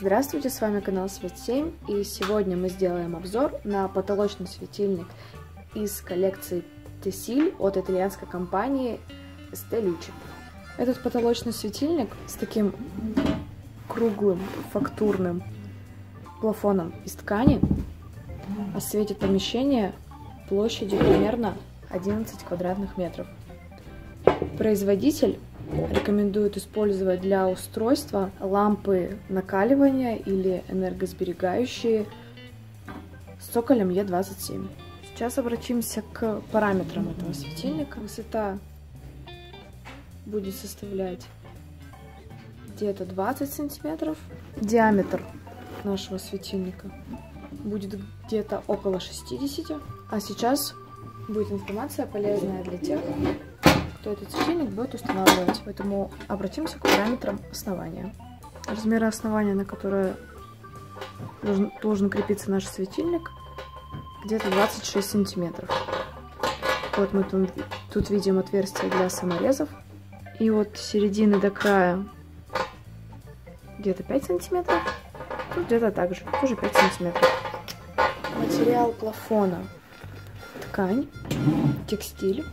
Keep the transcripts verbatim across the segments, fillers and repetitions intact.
Здравствуйте, с вами канал Свет семь, и сегодня мы сделаем обзор на потолочный светильник из коллекции Tesil от итальянской компании Ste Luce. Этот потолочный светильник с таким круглым фактурным плафоном из ткани осветит помещение площадью примерно одиннадцать квадратных метров. Производитель рекомендует использовать для устройства лампы накаливания или энергосберегающие с цоколем Е двадцать семь. Сейчас обратимся к параметрам этого светильника. Высота будет составлять где-то двадцать сантиметров. Диаметр нашего светильника будет где-то около шестидесяти. А сейчас будет информация полезная для тех, кто этот светильник будет устанавливать. Поэтому обратимся к параметрам основания. Размеры основания, на которое должен, должен крепиться наш светильник, где-то двадцать шесть сантиметров. Вот мы тут, тут видим отверстие для саморезов. И от середины до края где-то пять сантиметров. Тут где-то так же, тоже пять сантиметров. Материал плафона — ткань, текстиль.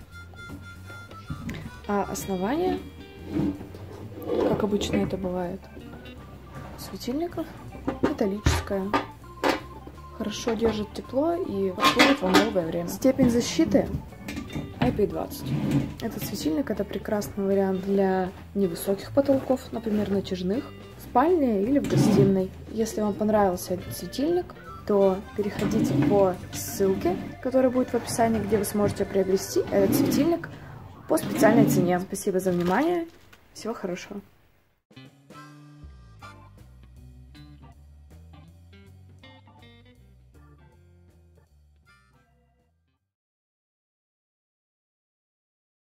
А основание, как обычно это бывает у светильников, металлическое. Хорошо держит тепло и прослужит вам долгое время. Степень защиты ай пи двадцать. Этот светильник — это прекрасный вариант для невысоких потолков, например, натяжных, в спальне или в гостиной. Если вам понравился этот светильник, то переходите по ссылке, которая будет в описании, где вы сможете приобрести этот светильник по специальной цене. Спасибо за внимание. Всего хорошего.